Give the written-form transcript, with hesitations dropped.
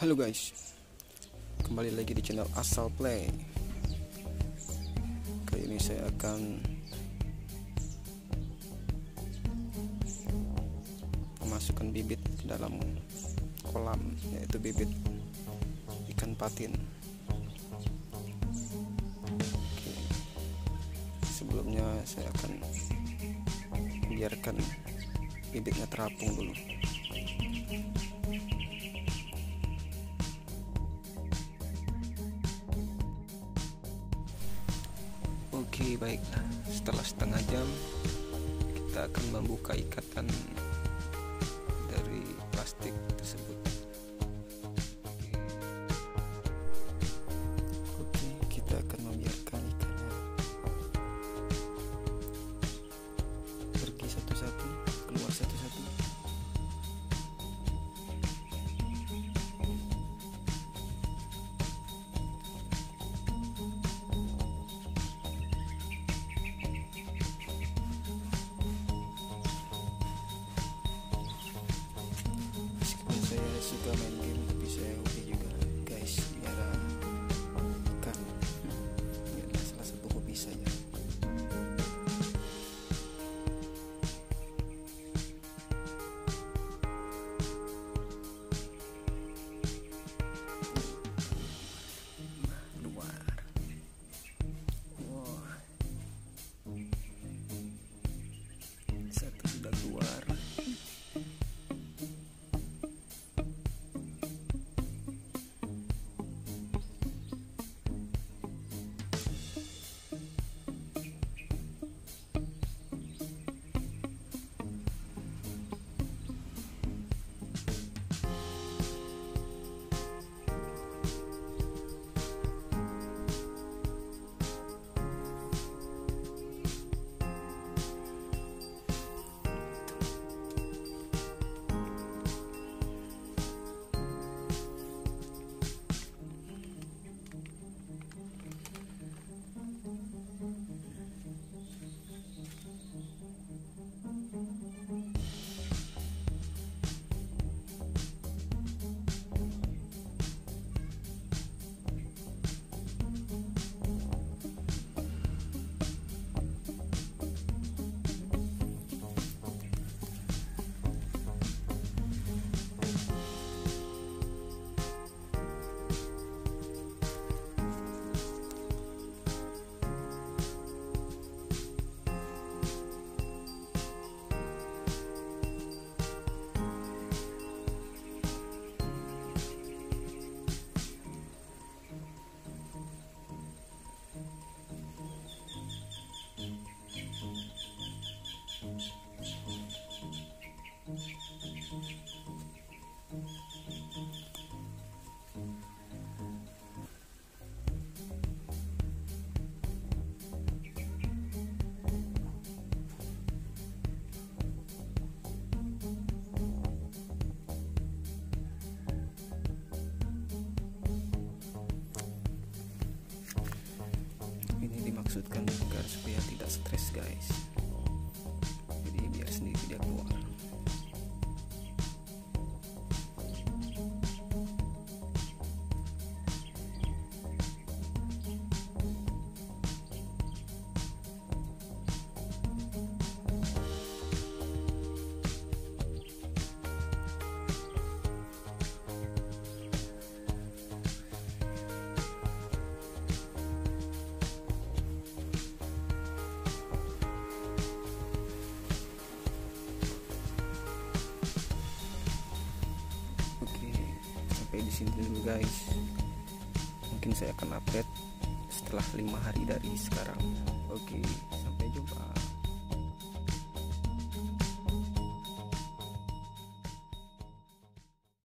Halo guys, kembali lagi di channel Asal Play. Kali ini saya akan memasukkan bibit ke dalam kolam, yaitu bibit ikan patin. Oke. Sebelumnya saya akan biarkan bibitnya terapung dulu. Oke, baiklah. Setelah setengah jam kita akan membuka ikatan dari plastik tersebut. Oke, kita akan membiarkan ikannya pergi satu-satu, keluar satu-satu. Saya suka main game, tapi saya hobi juga guys, biara ikan. Ini adalah salah satu hobi saya. Luar. Wow. Satu sudah keluar. Dimaksudkan agar supaya tidak stres guys, jadi biar sendiri dia keluar. Sampai di sini dulu guys. Mungkin saya akan update setelah 5 hari dari sekarang. Oke, sampai jumpa.